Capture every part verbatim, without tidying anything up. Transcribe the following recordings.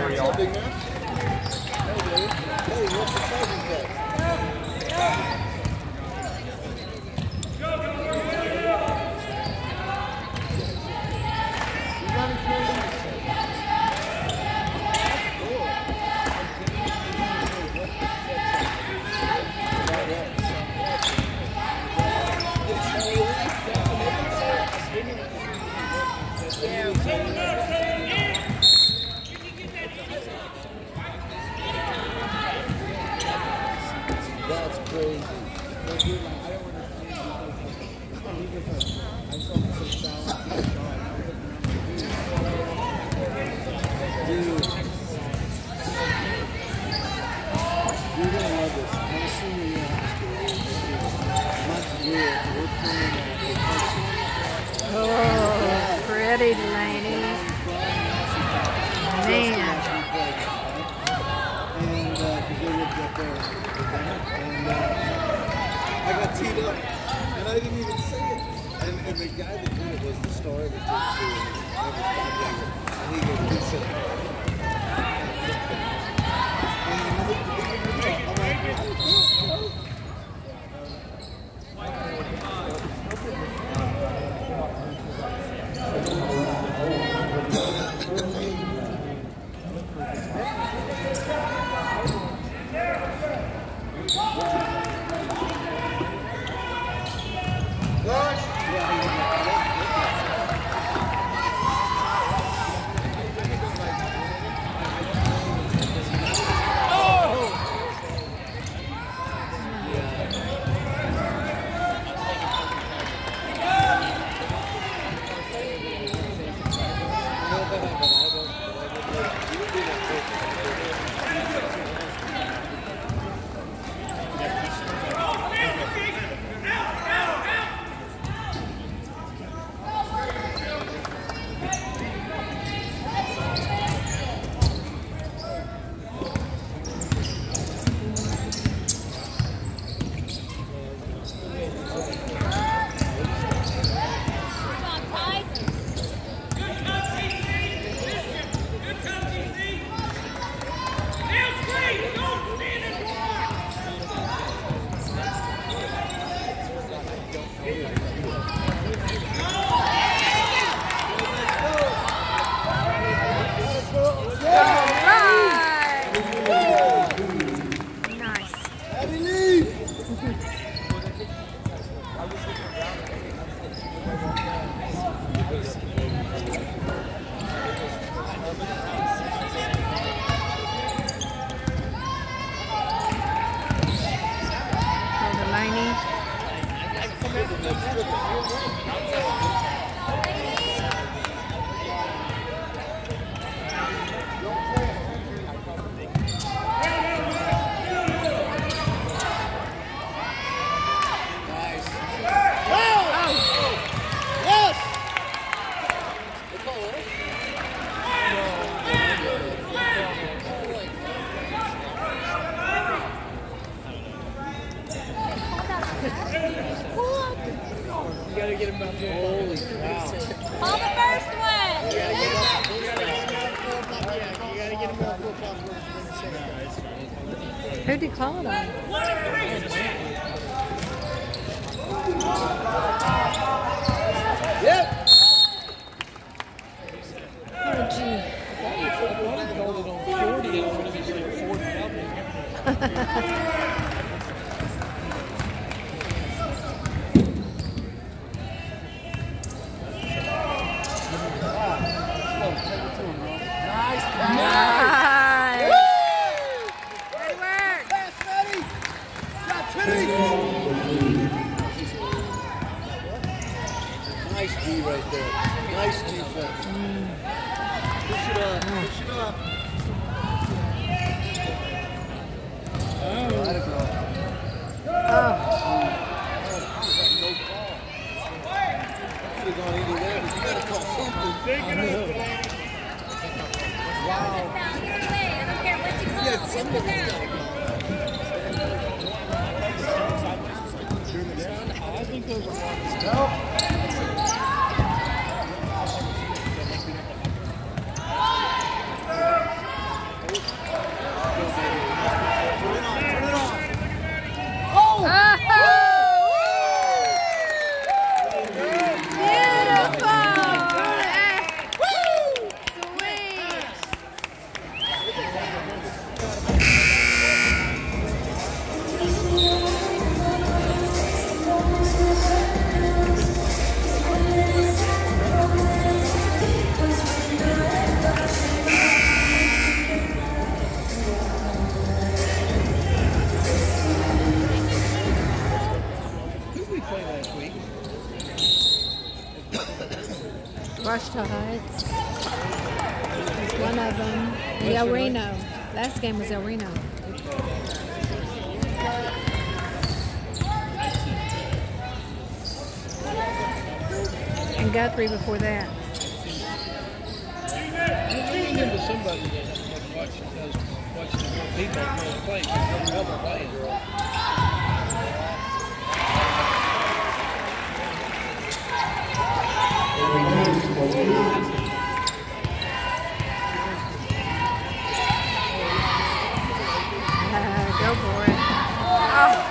What's up, big man? Hey, dude. Hey, what's the charging pad? That's crazy. Dude. You're gonna love this. I'm assuming you're not Not weird. We're playing uh, Oh, pretty lady. Man. And uh, because they lived up there. And uh, I got teed up, and I didn't even say it. And, and the guy that did it was the star of the T V. And he goes, he said, Who'd you call it on? Yep. Oh, gee. Nice. Nice. Good work. Pass, Maddie. Got Titty. Nice D right there. Nice defense. Push it up. Push it up. Oh, let it go. Oh. No call. Could have gone either way, but you got to call something. Take it up. Wow. Yeah, something's got to go. I think those are Nope. Heights. He's one of them. And El Reno. Last game was El Reno. And Guthrie before that. I'm leaning into somebody that watches those watching the people play. Double playing. Uh, go for it. Oh.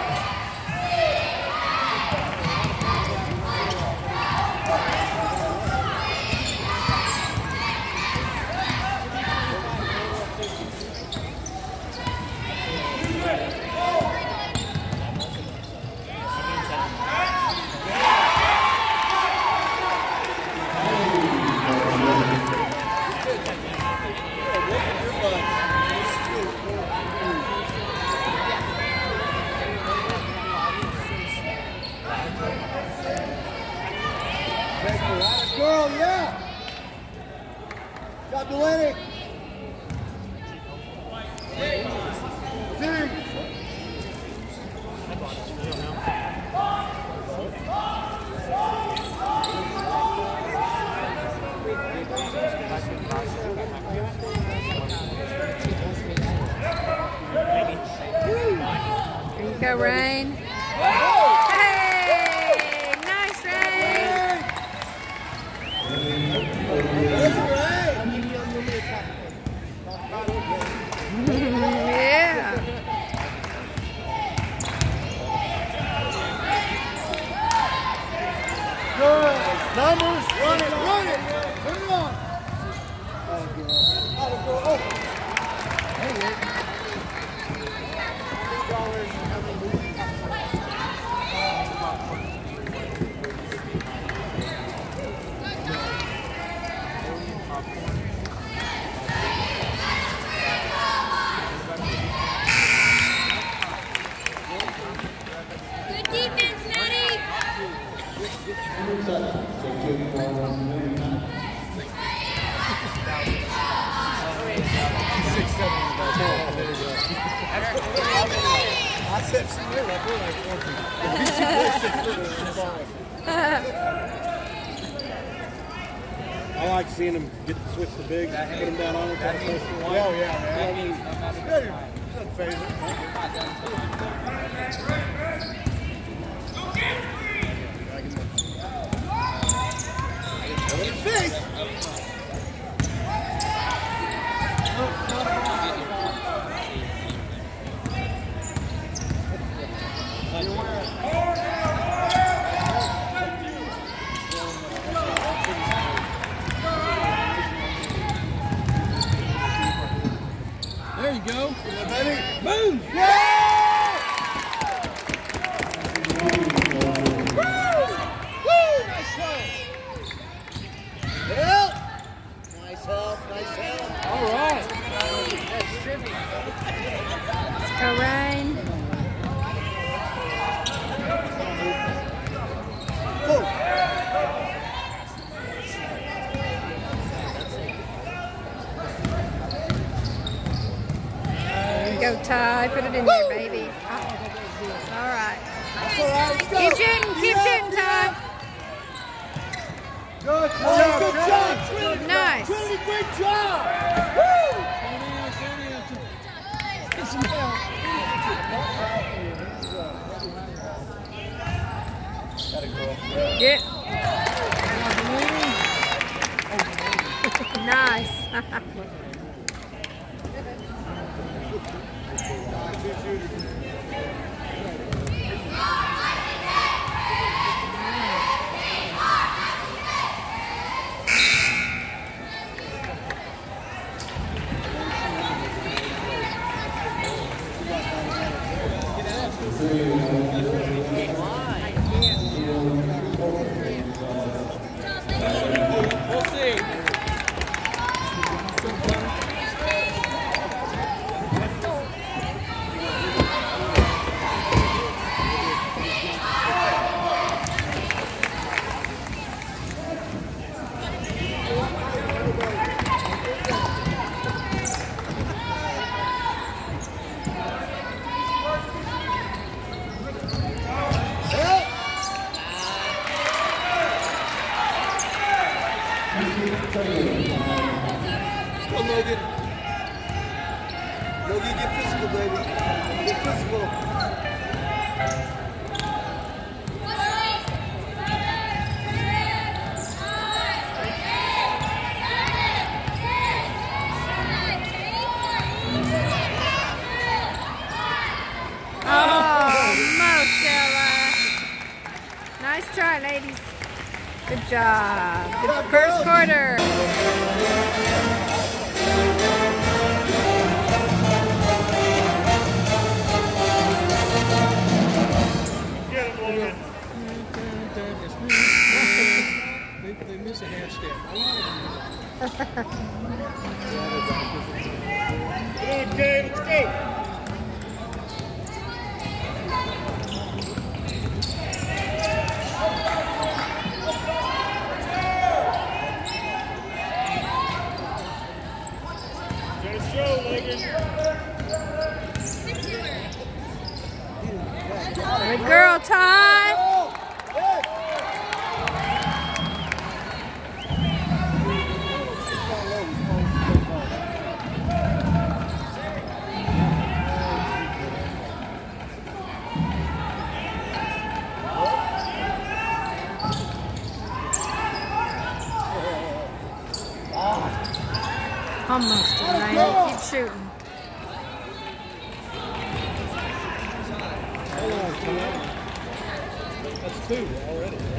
Girl, yeah. Got Delaney. Zing. Here you go, Rain. Hey! Nice, Rain! Yeah. Good. Numbers. Run it. Run it. Put it on. Oh, girl. Oh, girl. Oh. Hey, Rick. Good defense, Maddie. Six, seven. There you go. I said she knew. I feel like I like seeing them get to switch the bigs, put them down on it, kind of close to the line. Oh, yeah, man. It doesn't phase it. Face! There you go. Ready? Boom! Yeah! Woo! Woo! Nice play. Help! Nice help, nice help. All right. Let's go, Rain. There you go, Ty. Put it in there, baby. Oh. All right. That's all right, let's go. Keep shooting. Keep Yeah, shooting, Ty. Good job, good job, Trinity. Nice. Trinity, great job. Woo! Get some help. Yeah. Nice. We'll see. Let's go, Logan. Logan, get physical, baby. Get physical. Nice try, ladies. Good job. Good first quarter. Get him, Logan. they, they miss a half step. Okay, let's go. Good girl, Ty. Almost, Ryan. Keep shooting. That's two already, right?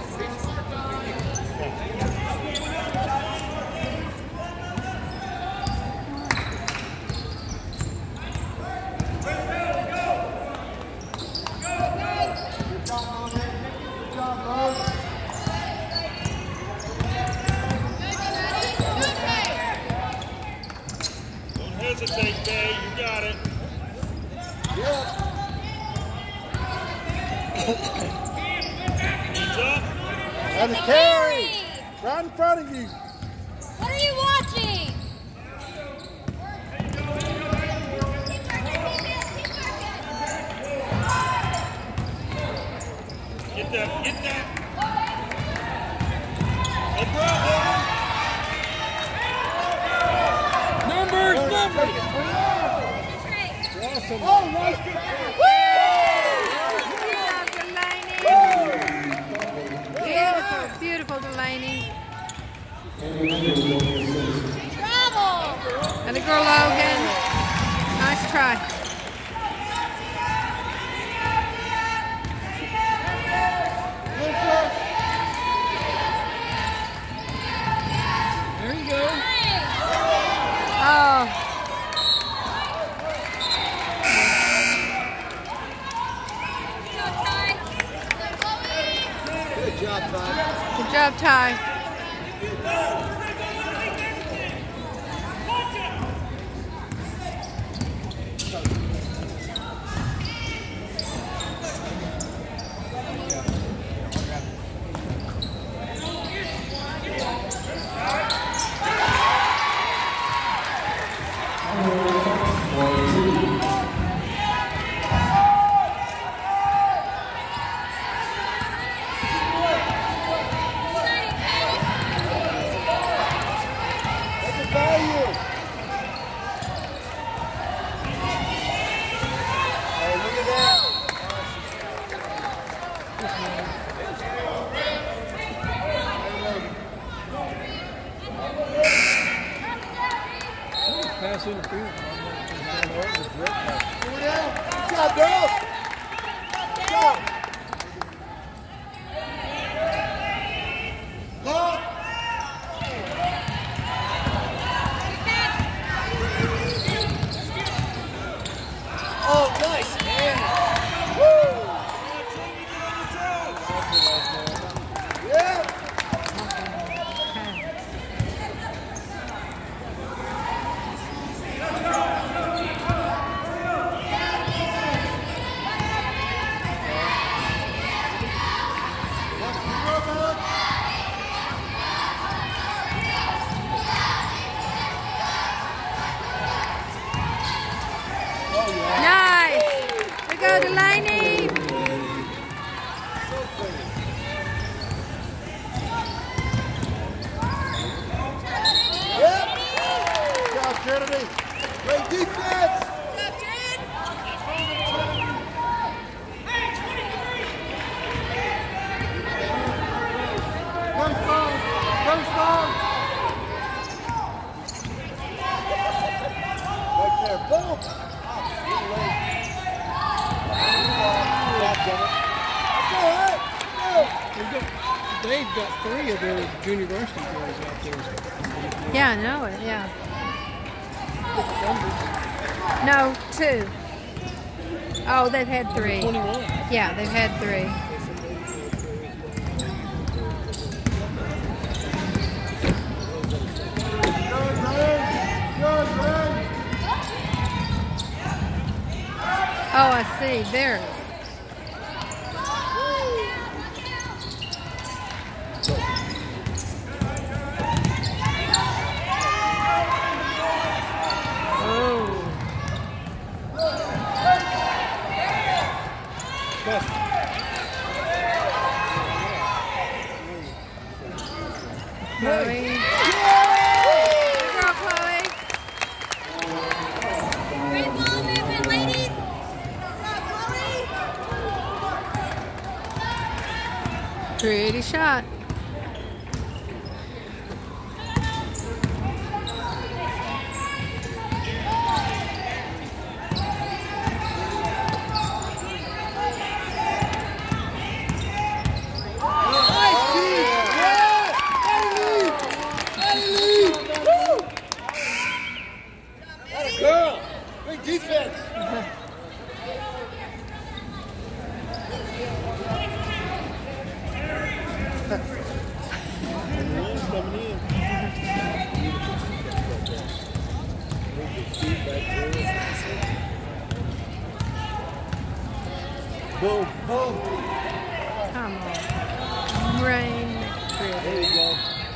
Don't hesitate, Bay. You got it. Yeah. And the carry! Right in front of you! What are you watching? Get that, get that! No problem! Numbers, numbers! Awesome! Oh, nice! Beautiful, beautiful, Delaney. Bravo! And the girl, Logan. Nice try. There you go. Oh. Good job, Ty. Good job, Ty. Pass interference. Good job, girls! Good job! Oh, nice, man! Woo! Yeah! Kennedy. Great defense. Go strong. Go strong. Right there. Boom. That's all right. They've got, they've got three of their junior varsity players out there. Yeah, I know it, yeah. No, two. Oh, they've had three. twenty-one. Yeah, they've had three. Oh, I see. There's. Chloe. Good girl, Chloe. Great ball movement, ladies. Pretty shot. Girl, great defense. Boom, boom. Come on. Rain. There you go.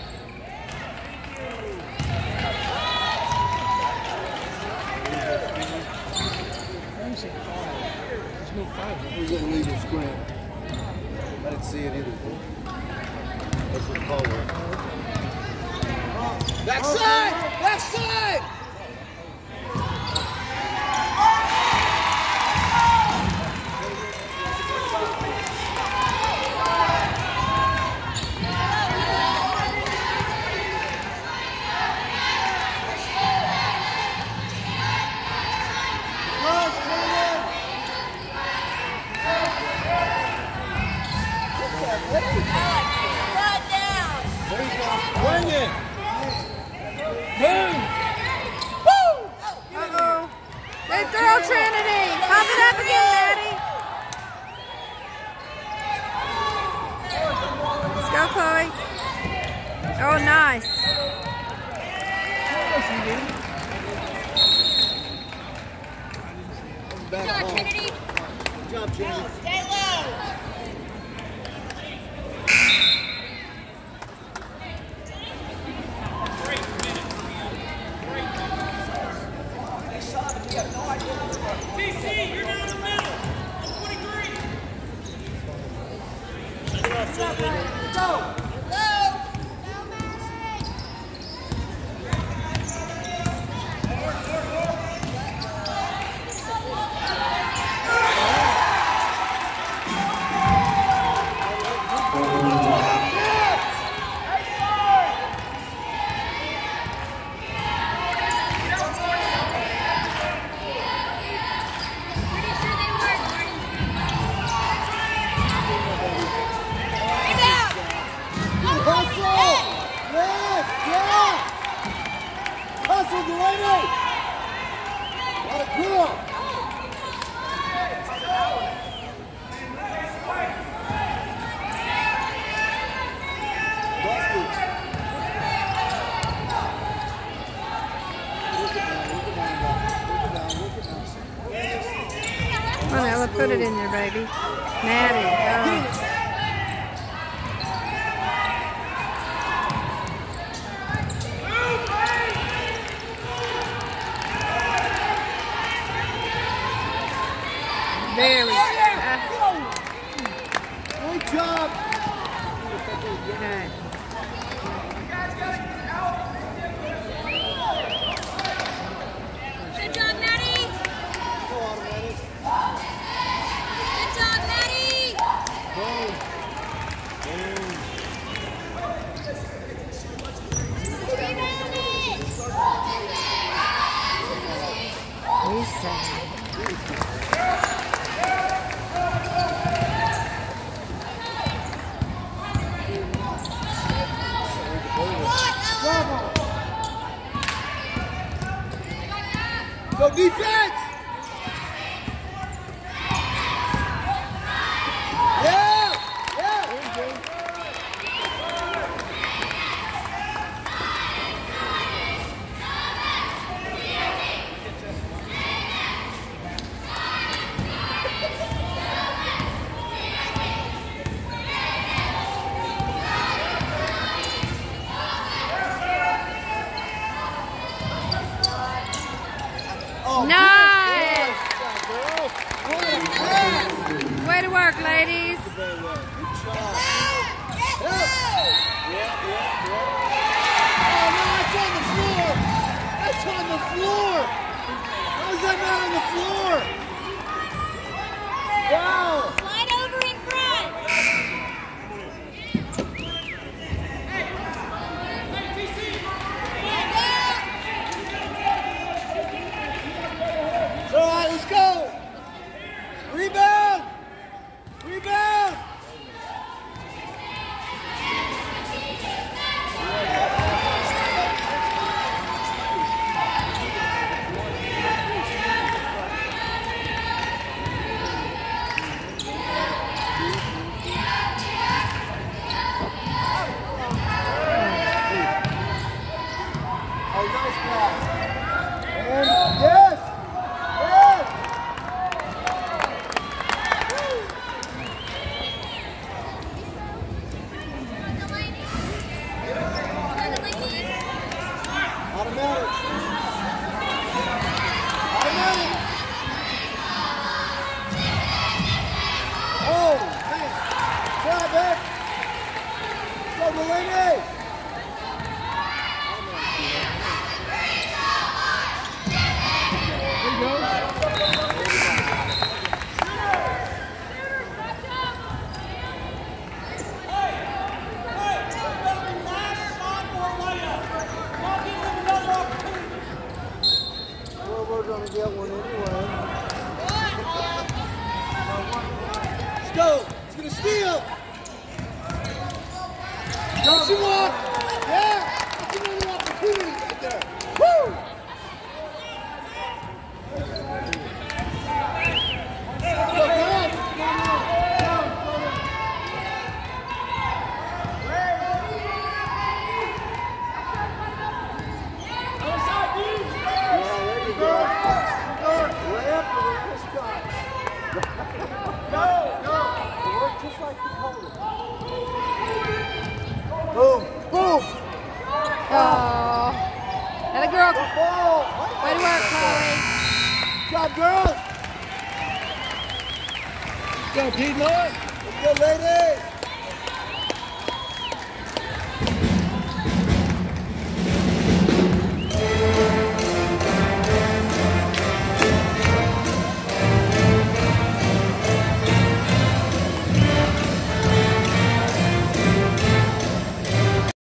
Who's going to lead the scram? I didn't see it either. That's what the call was. Backside! Backside! Bring it! Boom! Uh-oh. Good girl, Trinity. Pop it up again, Maddie. Let's go, Chloe. Oh, nice. Back Good job, home. Trinity. Good job, Trinity. Stay low. D C, you're down the middle. twenty-three. Go! Pretty sure they were Martin. Hustle! Yes! Yes! Hustle, Delaney! Let it cool! Come on, Ella, put it in there, baby. Maddie. Oh. There we go. Great job! Okay. Go defense! Yeah! Yeah! Oh, Nice! girls. Way to work, ladies. Very well. Good job. Yeah, yeah, yeah. Oh, no, that's on the floor. That's on the floor. How is that not on the floor? Wow. Slide over in front. All right, let's go. Rebound. Rebound. Oh, nice pass. And yes. Yes. The ladies. For the ladies. Automatic. Automatic. Oh, man. Try back. Go, Delaney. There you go. Well, we're going to get one anyway. Let's go. It's going to steal. Don't you walk. Yeah. That's another opportunity right there. Woo. Go, go. Boom! Boom! Oh. And a girl. Ball! Way to work, Chloe. Good job, girls! Go, Piedmont. Let's go, ladies!